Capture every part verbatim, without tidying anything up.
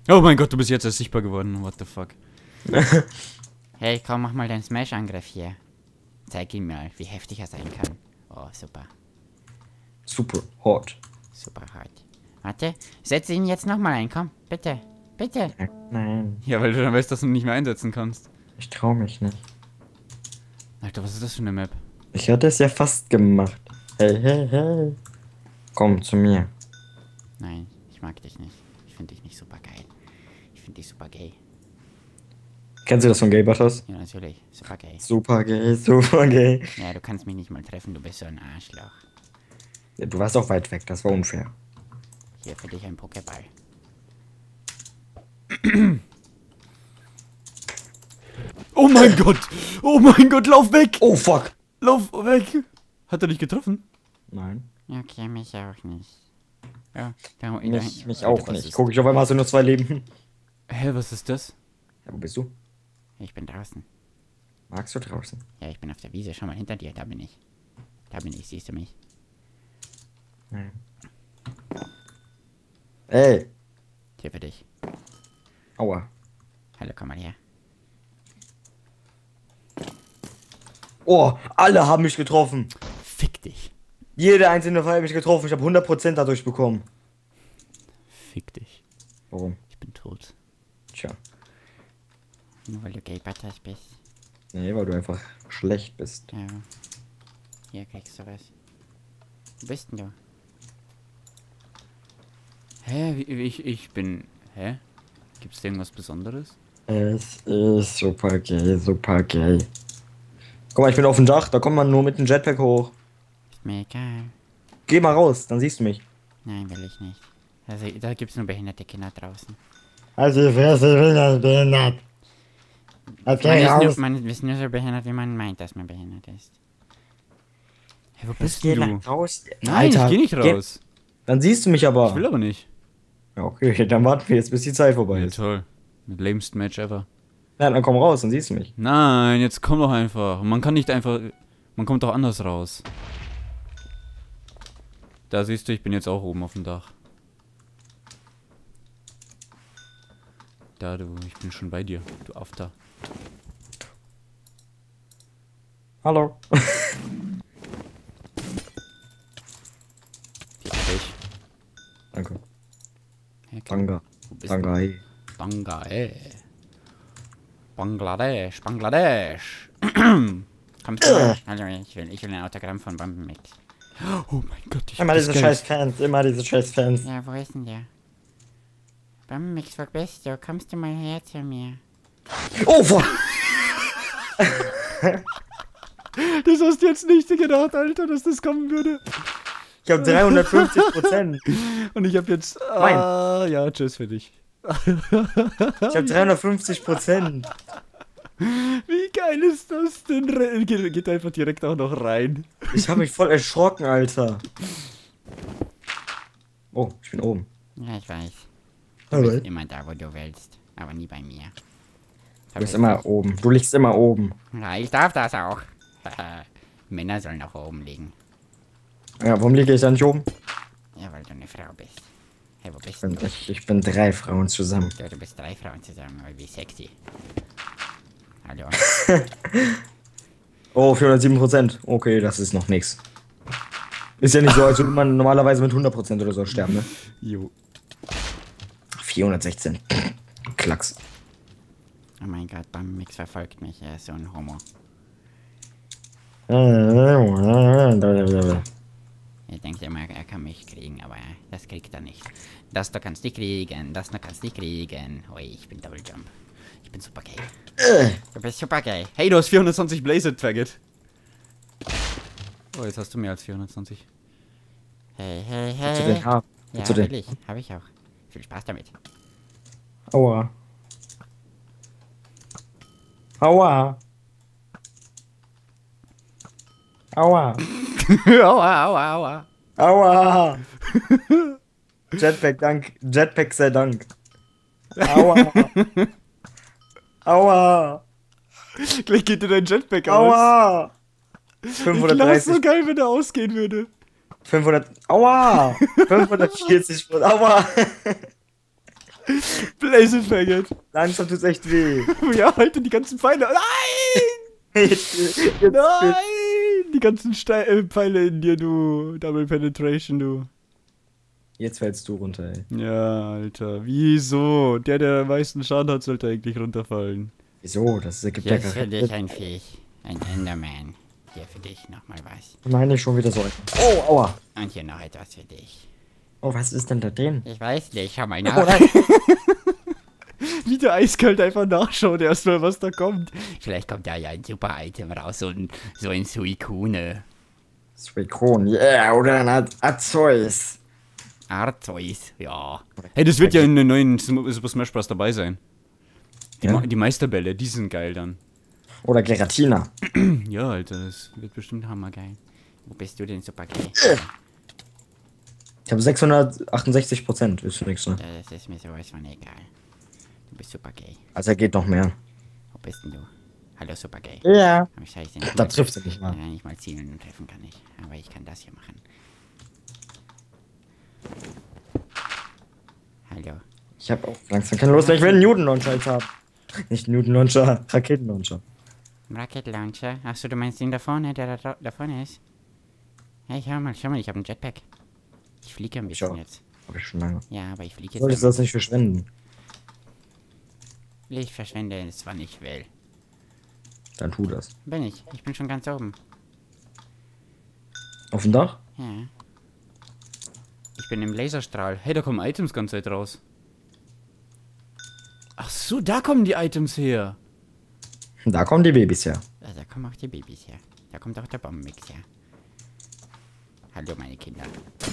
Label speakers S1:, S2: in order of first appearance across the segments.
S1: Oh mein Gott, du bist jetzt erst sichtbar geworden. What the fuck? Hey, komm, mach mal deinen Smash-Angriff hier. Zeig ihm mal, wie heftig er sein kann. Oh, super.
S2: Super hot.
S1: Super hart. Warte, setze ihn jetzt nochmal ein, komm. Bitte. Bitte.
S2: Nein.
S1: Ja, weil du dann weißt, dass du ihn nicht mehr einsetzen kannst.
S2: Ich trau mich nicht.
S1: Alter, was ist das für eine Map?
S2: Ich hatte es ja fast gemacht. Hey, hey, hey. Komm zu mir.
S1: Nein, ich mag dich nicht. Ich finde dich nicht super geil. Ich finde dich super gay.
S2: Kennst du das von Gay Butters?
S1: Ja, natürlich. Super gay.
S2: Super gay, super gay.
S1: Ja, du kannst mich nicht mal treffen, du bist so ein Arschloch.
S2: Ja, du warst auch weit weg, das war unfair.
S1: Hier für dich ein Pokéball. Oh mein Gott! Oh mein Gott, lauf weg!
S2: Oh fuck!
S1: Lauf weg! Hat er dich getroffen?
S2: Nein.
S1: Okay, mich auch nicht. Ja, da,
S2: Mich,
S1: da,
S2: mich
S1: Alter,
S2: auch
S1: was
S2: nicht.
S1: ist-
S2: Guck, ich auf einmal hast du nur zwei Leben.
S1: Hä, was ist das?
S2: Ja, wo bist du?
S1: Ich bin draußen.
S2: Magst du draußen?
S1: Ja, ich bin auf der Wiese. Schau mal hinter dir, da bin ich. Da bin ich, siehst du mich?
S2: Nein. Ey!
S1: Hier für dich.
S2: Aua.
S1: Hallo, komm mal her.
S2: Oh, alle haben mich getroffen.
S1: Fick dich.
S2: Jede einzelne Fall hat mich getroffen. Ich habe hundert Prozent dadurch bekommen.
S1: Fick dich.
S2: Warum?
S1: Ich bin tot.
S2: Tja.
S1: Nur weil du Gay Butters bist.
S2: Nee, weil du einfach schlecht bist.
S1: Ja. Hier kriegst du was. Wo bist denn du? Hä? Wie, wie, ich, ich bin... Hä? Gibt's da irgendwas Besonderes?
S2: Es ist super gay, super gay. Guck mal, ich bin auf dem Dach. Da kommt man nur mit dem Jetpack hoch.
S1: Ist mir egal.
S2: Geh mal raus, dann siehst du mich.
S1: Nein, will ich nicht. Also, da gibt's nur behinderte Kinder draußen.
S2: Also, wer ist behindert? behindert?
S1: Man
S2: Okay,
S1: ist, nur,
S2: raus.
S1: man ist nur so behindert, wie man meint, dass man behindert ist. Hey, wo bist
S2: Geh
S1: denn du?
S2: raus.
S1: Nein,
S2: Alter,
S1: ich geh nicht
S2: geh-
S1: raus.
S2: Dann siehst du mich aber.
S1: Ich will aber nicht.
S2: Ja, okay, dann warten wir jetzt, bis die Zeit vorbei
S1: Ja,
S2: ist.
S1: toll. Mit lamesten Match ever.
S2: Nein, dann komm raus, dann siehst du mich.
S1: Nein, jetzt komm doch einfach. Man kann nicht einfach... Man kommt doch anders raus. Da siehst du, ich bin jetzt auch oben auf dem Dach. Da, du, ich bin schon bei dir. Du After.
S2: Hallo.
S1: Die hab ich.
S2: Danke.
S1: Hey, komm.
S2: Danke.
S1: Wo bist
S2: Danke, hey.
S1: Bangladesch. Bangladesch, Bangladesch. Kommst du mal? Also, ich will, ich will ein Autogramm von Bombenmix. Oh mein Gott, ich
S2: Immer
S1: hab das
S2: diese
S1: Geld.
S2: scheiß Fans, immer diese scheiß Fans.
S1: Ja, wo ist denn der? Bombenmix, wo bist du? Kommst du mal her zu mir?
S2: Oh, fuck.
S1: Das hast du jetzt nicht gedacht, Alter, dass das kommen würde.
S2: Ich hab dreihundertfünfzig Prozent.
S1: Und ich hab jetzt...
S2: Nein.
S1: Ah, ja, tschüss für dich.
S2: Ich hab dreihundertfünfzig Prozent.
S1: Wie geil ist das denn? Re- Geht, geht einfach direkt auch noch rein.
S2: Ich hab mich voll erschrocken, Alter. Oh, ich bin oben.
S1: Ja, ich weiß. Du
S2: Alright.
S1: bist immer da, wo du willst. Aber nie bei mir.
S2: Du bist immer oben. Du liegst immer oben.
S1: Ja, ich darf das auch. Männer sollen auch oben liegen.
S2: Ja, warum liege ich da nicht oben?
S1: Ja, weil du eine Frau bist. Hey, wo bist
S2: Ich bin,
S1: du?
S2: ich, ich bin drei Frauen zusammen.
S1: Ja, du bist drei Frauen zusammen, aber wie sexy. Hallo.
S2: Oh, vierhundertsieben Prozent. Okay, das ist noch nix. Ist ja nicht so, als würde man normalerweise mit hundert Prozent oder so sterben, ne?
S1: Jo.
S2: vierhundertsechzehn. Klacks.
S1: Oh mein Gott, Bombenmix verfolgt mich. Er ist so ein Homo. Er denkt immer, er kann mich kriegen, aber das kriegt er nicht. Das da kannst du kriegen, das da kannst du kriegen. Ui, ich bin Double Jump. Ich bin super gay. Du bist super gay. Hey, du hast vierhundertzwanzig Blazed, Faggot. Oh, jetzt hast du mehr als vierhundertzwanzig. Hey, hey,
S2: Willst du den
S1: hey.
S2: haben?
S1: Ja,
S2: Willst du den?
S1: will ich. Hab ich auch. Viel Spaß damit.
S2: Aua. Aua. Aua.
S1: aua, aua, aua.
S2: Aua. Jetpack, dank. Jetpack sei Dank. Aua. Aua.
S1: Gleich geht dir dein Jetpack aus.
S2: Aua.
S1: Ich glaub's
S2: fünfhundertdreißig.
S1: so geil, wenn er ausgehen würde.
S2: fünfhundert. Aua. fünfhundertvierzig. Aua.
S1: Blaze Faggot.
S2: Langsam tut's echt weh.
S1: Ja, Alter, die ganzen Pfeile. Nein!
S2: Jetzt, jetzt,
S1: Nein! Die ganzen Ste äh, Pfeile in dir, du. Double Penetration, du.
S2: jetzt fällst du runter, ey.
S1: Ja, Alter. Wieso? Der, der am meisten Schaden hat, sollte eigentlich runterfallen.
S2: Wieso? Das ergibt ja
S1: Jetzt
S2: gar
S1: für dich ein Viech. Ein Enderman. Hier für dich nochmal was.
S2: Meine ich schon wieder so. Oh, aua.
S1: Und hier noch etwas für dich.
S2: Oh, was ist denn da drin?
S1: Ich weiß nicht, schau mal
S2: Oh,
S1: nach.
S2: nein.
S1: Wie der eiskalt einfach nachschaut erstmal, was da kommt. Vielleicht kommt da ja ein super Item raus, so ein, so ein Suicune.
S2: Suicune, yeah, oder ein Ar- Arceus.
S1: Arceus, ja. Hey, das wird ja in den neuen Super Smash Bros. Dabei sein. Die,
S2: Ja?
S1: Ma die Meisterbälle, die sind geil dann.
S2: Oder Geratina.
S1: Ja, Alter, das wird bestimmt hammergeil. Wo bist du denn, super geil?
S2: Ich habe sechshundertachtundsechzig Prozent, ist für nichts, ne?
S1: Das ist mir sowas von egal. Du bist super gay.
S2: Also er geht noch mehr.
S1: Wo bist denn du? Hallo, super gay.
S2: Ja.
S1: Aber scheiße, nicht
S2: Da
S1: mal-
S2: trifft er nicht mal.
S1: Ja, nicht mal zielen und treffen kann ich. Aber ich kann das hier machen. Hallo.
S2: Ich habe auch langsam keine Lust mehr. Ich will einen Newton-Launcher jetzt haben. Nicht Newton-Launcher, Raketen-Launcher.
S1: Rocket Launcher. Achso, du meinst den da vorne, der da, da vorne ist? Hey, schau mal, schau mal, ich habe einen Jetpack. Ich fliege ein bisschen
S2: Schau.
S1: jetzt.
S2: Hab ich schon lange.
S1: Ja, aber ich fliege jetzt.
S2: Solltest du das nicht verschwenden?
S1: Ich verschwende es, wann ich will.
S2: Dann tu das.
S1: Bin ich. Ich bin schon ganz oben.
S2: Auf dem Dach?
S1: Ja. Ich bin im Laserstrahl. Hey, da kommen Items ganz Zeit raus. Ach so, da kommen die Items her.
S2: Da kommen die Babys her.
S1: Ja, da kommen auch die Babys her. Da kommt auch der Bombenmix her. Hallo, meine Kinder.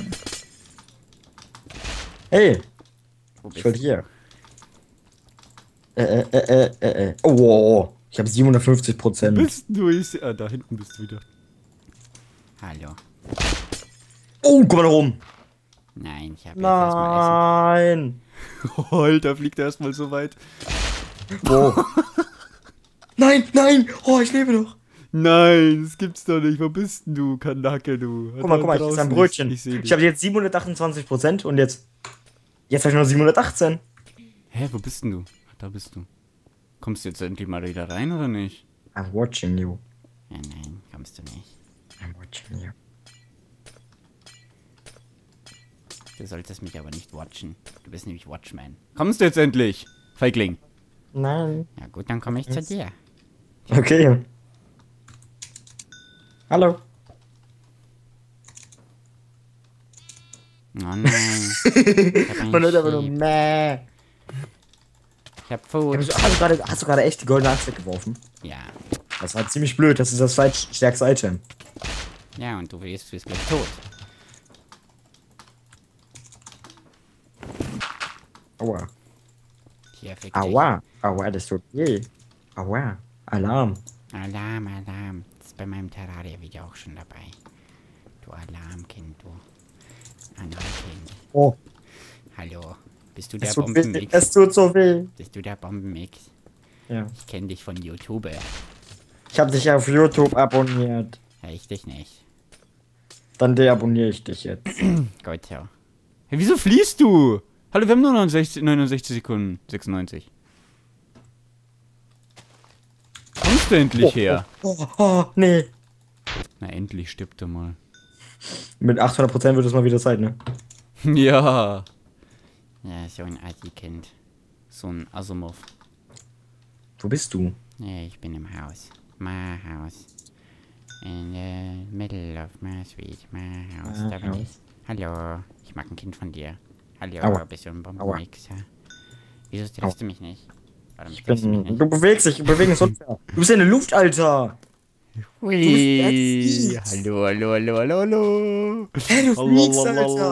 S2: Hey,
S1: Wo
S2: ich
S1: bist
S2: wollte
S1: du?
S2: hier. Äh, äh, äh, äh, äh. Oh, wow. Ich habe siebenhundertfünfzig Prozent.
S1: Bist du? Ich seh- ah, da hinten bist du wieder. Hallo.
S2: Oh, guck mal da rum.
S1: Nein, ich habe jetzt erstmal
S2: Nein.
S1: Essen. Alter, fliegt er erstmal so weit.
S2: Wo? Nein, nein. Oh, ich lebe noch.
S1: Nein, das gibt's doch nicht. Wo bist denn du, Kanake, du?
S2: Guck mal, guck mal, ich ist ein Brötchen.
S1: Ich,
S2: Ich,
S1: seh dich.
S2: ich habe jetzt siebenhundertachtundzwanzig Prozent und jetzt. Jetzt habe ich nur siebenhundertachtzehn.
S1: Hä, wo bist denn du? Da bist du. Kommst du jetzt endlich mal wieder rein, oder nicht?
S2: I'm watching you.
S1: Ja, nein, kommst du nicht.
S2: I'm watching you.
S1: Du solltest mich aber nicht watchen. Du bist nämlich Watchman. Kommst du jetzt endlich, Feigling?
S2: Nein.
S1: Ja gut, dann komme ich zu dir.
S2: Okay. Hallo.
S1: Oh nein. Ich hab einen
S2: Man hört aber nur
S1: Sheep.
S2: Mäh.
S1: Ich hab Food.
S2: Hast du gerade- hast du gerade echt die goldene Axt weggeworfen?
S1: Ja.
S2: Das war ziemlich blöd, das ist das zweitstärkste Item.
S1: Ja, und du wirst, wirst gleich tot.
S2: Aua.
S1: Hier, fick dich.
S2: Aua. Aua, das tut weh. Aua. Alarm.
S1: Alarm, Alarm. Das ist bei meinem Terraria-Video auch schon dabei. Du Alarmkind, du. Alarmkind.
S2: Oh,
S1: Hallo. Bist du der
S2: es tut weh.
S1: Bombenmix?
S2: Es tut so weh.
S1: Bist du der Bombenmix?
S2: Ja.
S1: Ich kenne dich von YouTube.
S2: Ich habe dich auf YouTube abonniert.
S1: Ja, ich dich nicht.
S2: Dann deabonniere ich dich jetzt.
S1: Gut, so. Hey, wieso fließt du? Hallo, wir haben nur neunundsechzig, neunundsechzig Sekunden. sechsundneunzig. Kommst du endlich her?
S2: Oh, oh, nee.
S1: Na, endlich stirbt er mal.
S2: Mit achthundert Prozent wird es mal wieder Zeit, ne?
S1: Ja. Ja, so ein Assi-Kind. So ein Asomov.
S2: Wo bist du?
S1: Ja, ich bin im Haus. My house. In the middle of my street. My house.
S2: My
S1: Da bin
S2: house.
S1: ich. Hallo. Ich mag ein Kind von dir. Hallo,
S2: Aua.
S1: bist du ein Bombenmixer? Wieso triffst du mich nicht? Warum
S2: Ich
S1: triffst du mich
S2: bin.
S1: nicht?
S2: Du bewegst dich, du bewegst dich unfair. Du bist in der Luft, Alter.
S1: Hui.
S2: fliegst.
S1: Hallo, hallo, hallo, hallo, hallo.
S2: Hey, du fliegst, Alter.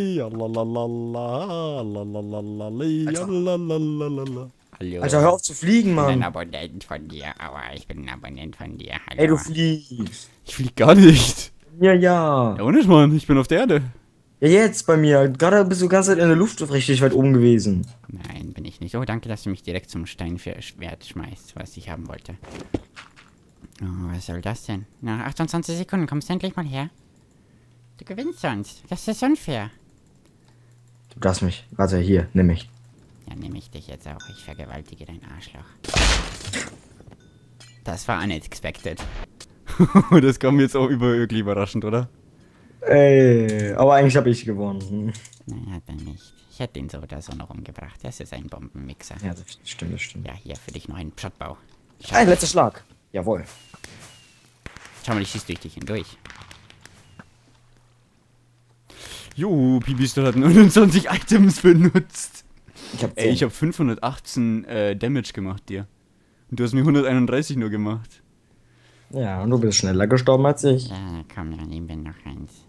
S1: Hallo.
S2: Alter, hör auf zu fliegen,
S1: Ich bin ein
S2: Mann.
S1: Abonnent von dir. Aua, ich bin ein Abonnent von dir. Hallo.
S2: Ey, du fliegst.
S1: Ich flieg gar nicht.
S2: Ja, ja.
S1: Ja, ohne Mann, ich bin auf der Erde.
S2: Ja, jetzt bei mir. Gerade bist du die ganze Zeit in der Luft richtig weit oben gewesen.
S1: Nein, bin ich nicht. Oh, danke, dass du mich direkt zum Steinschwert schmeißt, was ich haben wollte. Oh, was soll das denn? Nach achtundzwanzig Sekunden kommst du endlich mal her. Du gewinnst sonst. Das ist unfair.
S2: Du darfst mich. Warte, hier, nimm mich.
S1: Dann nehme ich dich jetzt auch. Ich vergewaltige dein Arschloch. Das war unexpected.
S3: Das kam jetzt auch über wirklich überraschend, oder?
S2: Ey, aber eigentlich habe ich gewonnen.
S1: Naja, dann nicht. Ich hätte ihn so oder so noch umgebracht. Das ist ein Bombenmixer.
S2: Ja, das stimmt, das stimmt.
S1: Ja, hier für dich noch ein Schottbau.
S2: Ein letzter Schlag. Jawohl.
S1: Schau mal, ich schieß durch dich hindurch.
S3: Jo, Pipistol hat neunundzwanzig Items benutzt.
S2: Ich hab
S3: Ey, ich habe fünfhundertachtzehn äh, Damage gemacht dir. Und du hast mir hunderteinunddreißig nur gemacht.
S2: Ja, und du bist schneller gestorben als ich.
S1: Ja, komm, dann nehmen wir noch eins.